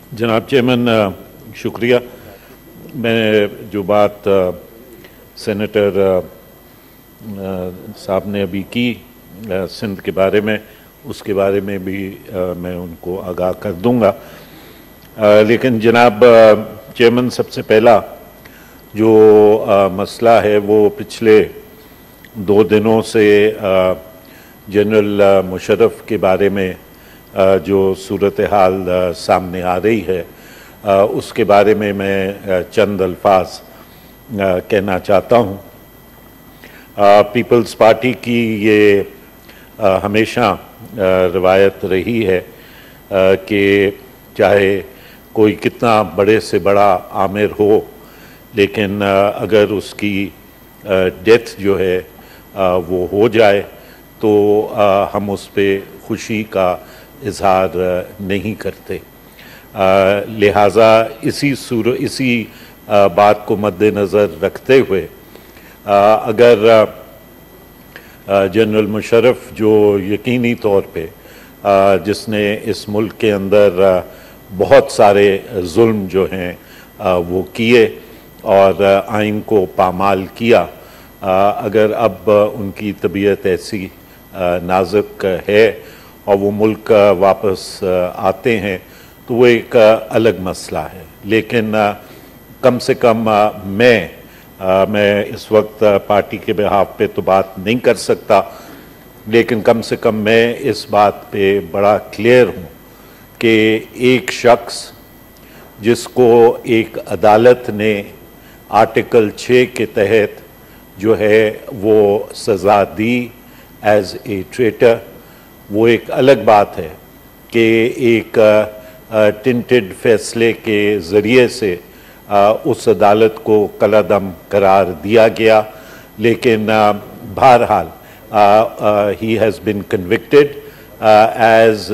जनाब चेयरमैन, शुक्रिया। मैं जो बात सेनेटर साहब ने अभी की सिंध के बारे में, उसके बारे में भी मैं उनको आगाह कर दूंगा। लेकिन जनाब चेयरमैन, सबसे पहला जो मसला है वो पिछले 2 दिनों से जनरल मुशर्रफ के बारे में जो सूरत हाल सामने आ रही है, उसके बारे में मैं चंद अल्फाज कहना चाहता हूँ। पीपल्स पार्टी की ये हमेशा रवायत रही है कि चाहे कोई कितना बड़े से बड़ा आमिर हो, लेकिन अगर उसकी डेथ जो है वो हो जाए तो हम उस पर खुशी का इजहार नहीं करते। लिहाजा इसी बात को मद्देनज़र रखते हुए अगर जनरल मुशर्रफ जो यकीनी तौर पे जिसने इस मुल्क के अंदर बहुत सारे जुल्म जो हैं वो किए और आइन को पामाल किया, अगर अब उनकी तबीयत ऐसी नाजुक है और वो मुल्क वापस आते हैं तो वो एक अलग मसला है। लेकिन कम से कम मैं इस वक्त पार्टी के बिहाफ पे तो बात नहीं कर सकता, लेकिन कम से कम मैं इस बात पे बड़ा क्लियर हूँ कि एक शख्स जिसको एक अदालत ने आर्टिकल 6 के तहत जो है वो सज़ा दी एज ए ट्रेटर, वो एक अलग बात है कि एक टिंटेड फैसले के ज़रिए से उस अदालत को कलादम करार दिया गया। लेकिन बहरहाल he has been convicted as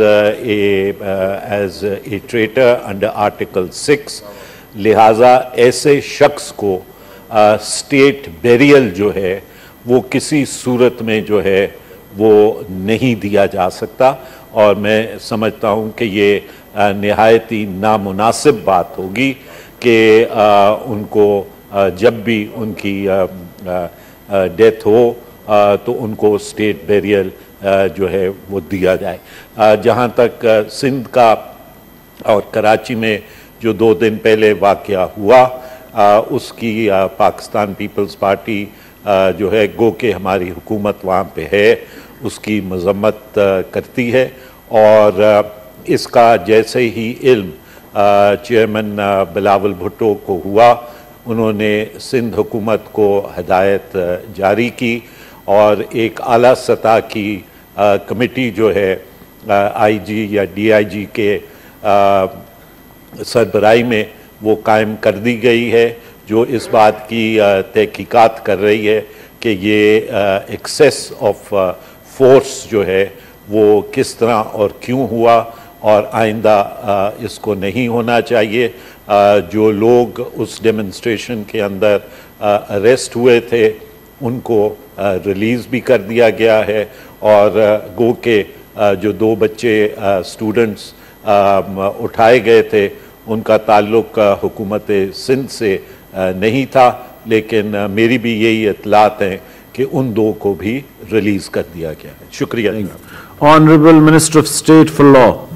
a traitor under article 6। लिहाजा ऐसे शख्स को स्टेट बेरियल जो है वो किसी सूरत में जो है वो नहीं दिया जा सकता, और मैं समझता हूँ कि ये निहायत ही नामुनासिब बात होगी कि उनको जब भी उनकी डेथ हो तो उनको स्टेट बेरियल जो है वो दिया जाए। जहाँ तक सिंध का और कराची में जो 2 दिन पहले वाक़या हुआ, उसकी पाकिस्तान पीपल्स पार्टी जो है गो के हमारी हुकूमत वहाँ पे है, उसकी मज़म्मत करती है। और इसका जैसे ही इल्म चेयरमैन बिलावल भुट्टो को हुआ, उन्होंने सिंध हुकूमत को हिदायत जारी की और एक आला सतह की कमेटी जो है आईजी या डीआईजी के सरबराही में वो कायम कर दी गई है, जो इस बात की तहकीकात कर रही है कि ये एक्सेस ऑफ फोर्स जो है वो किस तरह और क्यों हुआ और आइंदा इसको नहीं होना चाहिए। जो लोग उस डेमोन्स्ट्रेशन के अंदर अरेस्ट हुए थे उनको रिलीज़ भी कर दिया गया है, और गो के जो 2 बच्चे स्टूडेंट्स उठाए गए थे उनका ताल्लुक हुकूमत सिंध से नहीं था, लेकिन मेरी भी यही इत्तलात हैं कि उन 2 को भी रिलीज़ कर दिया गया है। शुक्रिया। Honorable Minister of State for Law.